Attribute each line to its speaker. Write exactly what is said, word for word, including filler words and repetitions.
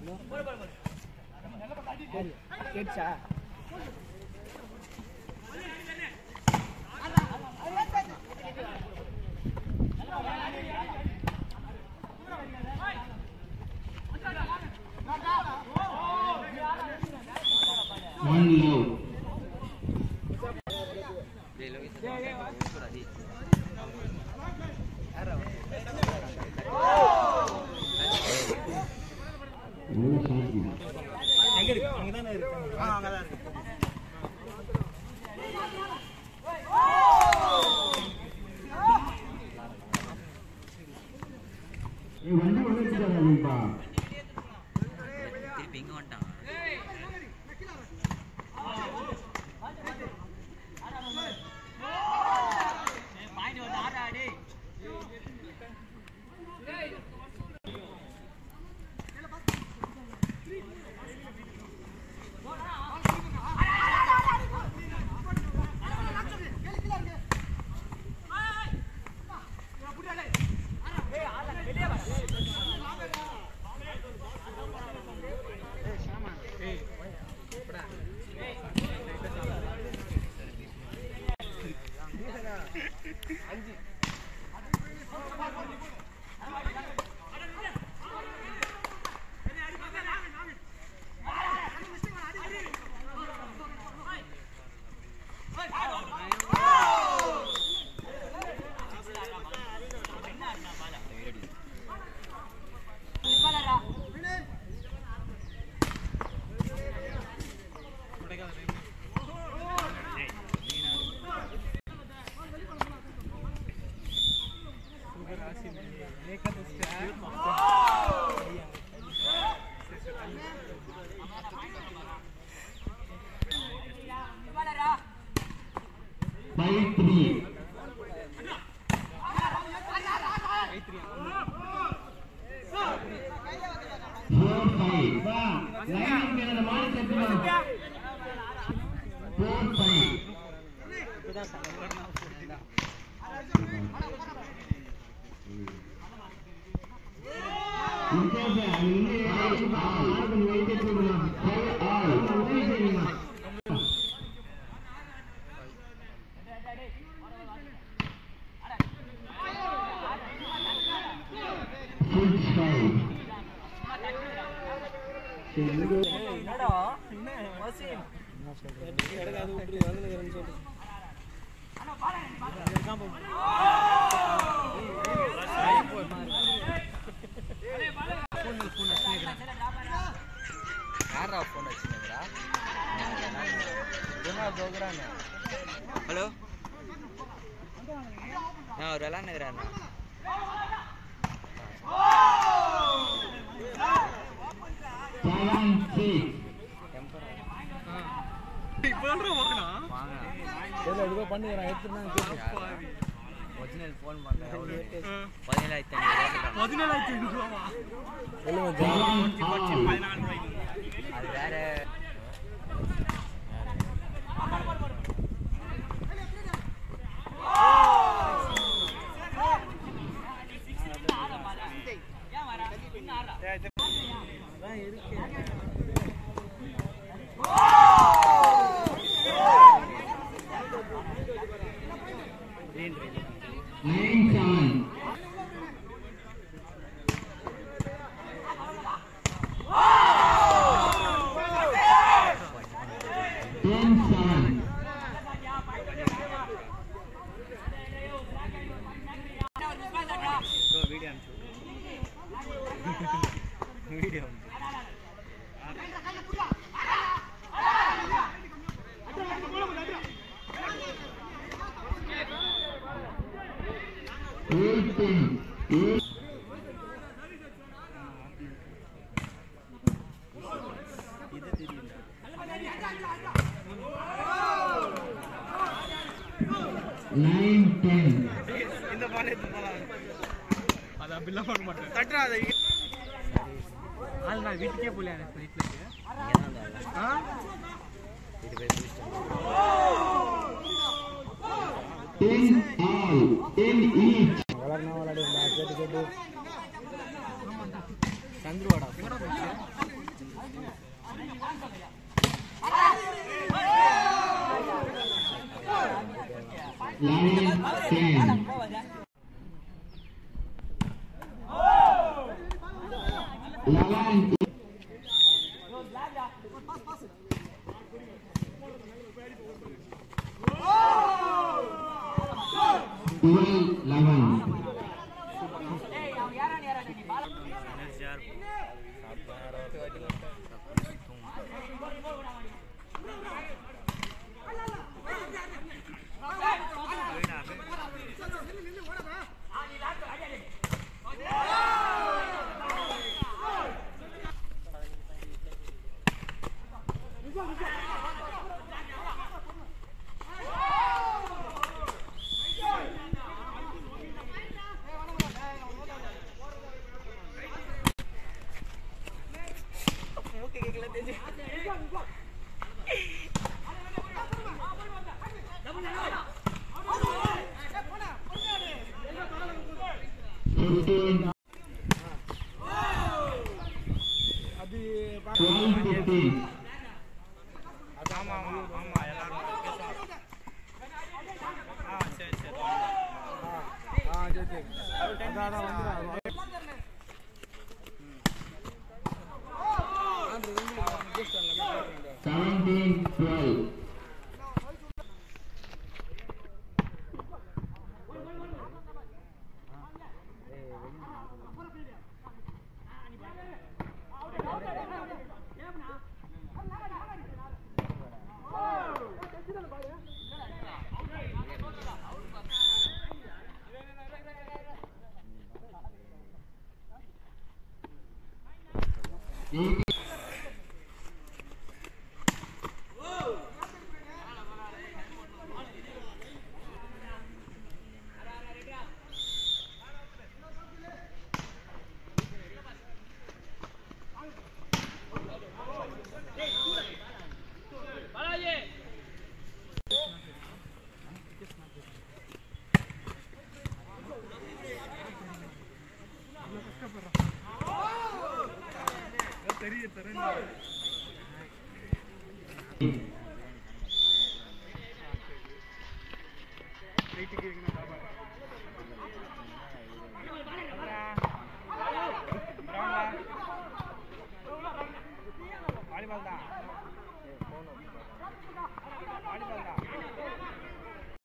Speaker 1: கேட்சா
Speaker 2: one low.
Speaker 1: எங்க இருக்கு அங்க தான இருக்கு ஆ அங்க தான் இருக்கு
Speaker 2: ஏய் வண்டி வந்துச்சுடா
Speaker 3: திருப்பி இங்க வந்துட்டான் பாயிண்ட் வந்து ஆடா டே
Speaker 1: அஞ்சு
Speaker 2: five three. four five. வா லைன் மேல மாறி செட்டுங்க. four five.
Speaker 1: இப்பதான் சங்கடமா போடுடா
Speaker 2: இன்டர்வே அங்கே ஆறு வைத்து போடுங்க. ஃபைவ் ஆல் வந்து சரிமா. six five.
Speaker 1: என்னடா என்ன வசீம் என்ன சொல்ற எடுக்காது விட்டு வந்துங்கறன்னு சொல்லு அண்ணா பாருங்க இருக்காம போன் போன்
Speaker 3: யாரா போன் வச்சிருக்கா என்ன தோக்குறானே ஹலோ நான் ஒரு விளையாட நிக்கிறேன்
Speaker 2: seven six.
Speaker 1: இப்போன்றா வாங்கனா
Speaker 3: வாங்க
Speaker 1: ஏதோ ஏதோ பண்ணுறேன் எடுத்துனா கேட்கு
Speaker 3: ஒரிஜினல் ஃபோன் பண்ணல பதினேழாயிரத்து ஐநூறு
Speaker 1: பதினேழாயிரத்து ஐநூறு ரூபாவா சொல்லுங்க பதினாலு ரூபாய்க்கு
Speaker 3: அது வேற
Speaker 2: nine seven. ten seven.
Speaker 3: Video video
Speaker 2: eighteen. eight.
Speaker 1: இது தெரியல
Speaker 2: nine ten.
Speaker 1: இந்த பால் எடுத்து போலாம் அது அப்படிலாம் பண்ண மாட்டேன் தட்டறா அதை ஆள் நான் வீட்டுக்கே போல அந்த ஃளைட்ல ஆ
Speaker 3: இது போய் புடிச்சிட்டேன்
Speaker 2: ten all. ten each.
Speaker 1: வளர்னா வளடு கேட்டு கேட்டு சந்துருவாடா எங்கடா போச்சு
Speaker 2: Lawan duel lawan fifteen twelve fifteen
Speaker 1: ஆமா ஆமா ஆமா எல்லாரும் பேசுவாங்க. ஆ சரி சரி ஆ சரி சரி அதான் வந்துடுறாங்க.
Speaker 2: seventeen twelve eighteen
Speaker 1: வீட்டுக்கு